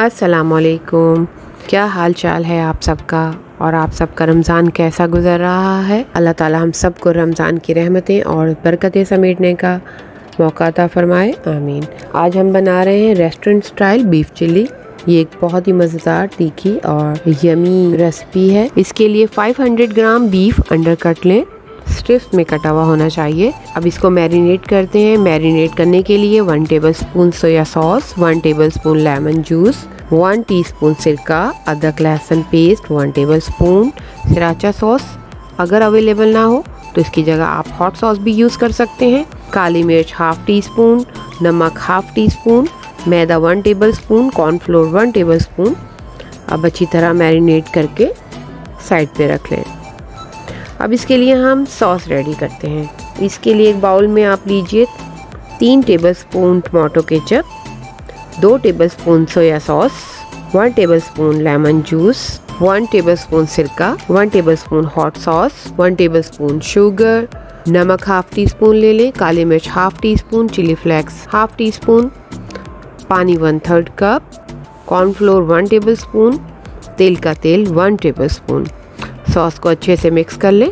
अस्सलामुअलैकुम। क्या हाल चाल है आप सबका और आप सबका रमज़ान कैसा गुज़र रहा है। अल्लाह ताला हम सबको रमज़ान की रहमतें और बरकतें समेटने का मौका अता फरमाए, आमीन। आज हम बना रहे हैं रेस्टोरेंट स्टाइल बीफ चिल्ली। ये एक बहुत ही मज़ेदार, तीखी और यमी रेसिपी है। इसके लिए 500 ग्राम बीफ अंडर कट लें, स्ट्रिप्स में कटा हुआ होना चाहिए। अब इसको मैरिनेट करते हैं। मैरिनेट करने के लिए 1 tablespoon soya sauce, 1 tablespoon lemon juice, 1 teaspoon सिरका, अदरक लहसुन पेस्ट 1 टेबलस्पून, सराचा सॉस अगर अवेलेबल ना हो तो इसकी जगह आप हॉट सॉस भी यूज़ कर सकते हैं, काली मिर्च 1/2 टीस्पून, नमक 1/2 टीस्पून, मैदा 1 टेबलस्पून, कॉर्नफ्लोर 1 टेबलस्पून। अब अच्छी तरह मैरिनेट करके साइड पे रख लें। अब इसके लिए हम सॉस रेडी करते हैं। इसके लिए एक बाउल में आप लीजिए 3 tablespoon tomato ketchup, 2 tablespoon soya sauce, 1 tablespoon lemon juice, 1 tablespoon सिरका, 1 tablespoon hot sauce, 1 tablespoon sugar, नमक 1/2 टीस्पून ले लें, काली मिर्च 1/2 टीस्पून, चिली फ्लेक्स 1/2 टीस्पून, पानी 1/3 कप, कॉर्नफ्लोर 1 टेबलस्पून, तेल का तेल 1 टेबलस्पून। सॉस को अच्छे से मिक्स कर लें।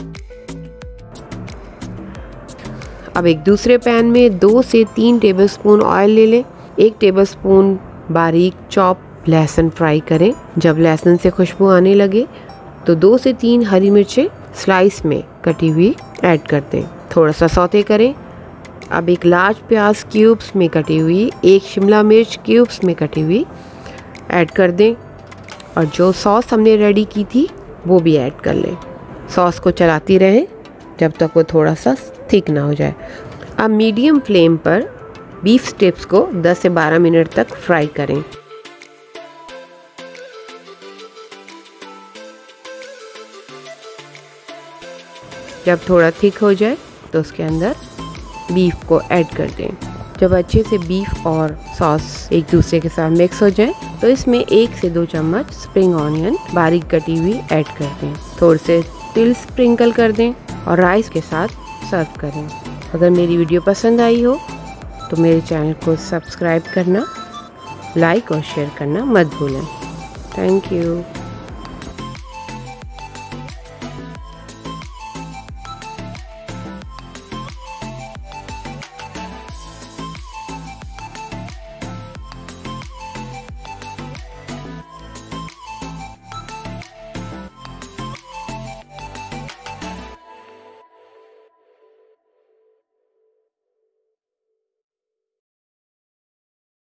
अब एक दूसरे पैन में 2 से 3 टेबलस्पून ऑयल ले लें। 1 टेबलस्पून बारीक चॉप लहसुन फ्राई करें। जब लहसुन से खुशबू आने लगे तो 2 से 3 हरी मिर्चें स्लाइस में कटी हुई ऐड कर दें। थोड़ा सा सौते करें। अब एक लार्ज प्याज क्यूब्स में कटी हुई, 1 शिमला मिर्च क्यूब्स में कटी हुई ऐड कर दें और जो सॉस हमने रेडी की थी वो भी ऐड कर लें। सॉस को चलाती रहें जब तक वो थोड़ा सा थिक ना हो जाए। अब मीडियम फ्लेम पर बीफ स्ट्रिप्स को 10 से 12 मिनट तक फ्राई करें। जब थोड़ा थिक हो जाए तो उसके अंदर बीफ को ऐड कर दें। जब अच्छे से बीफ और सॉस एक दूसरे के साथ मिक्स हो जाए तो इसमें 1 से 2 चम्मच स्प्रिंग ऑनियन बारीक कटी हुई ऐड कर दें। थोड़े से तिल स्प्रिंकल कर दें और राइस के साथ सर्व करें। अगर मेरी वीडियो पसंद आई हो तो मेरे चैनल को सब्सक्राइब करना, लाइक और शेयर करना मत भूलें। Thank you.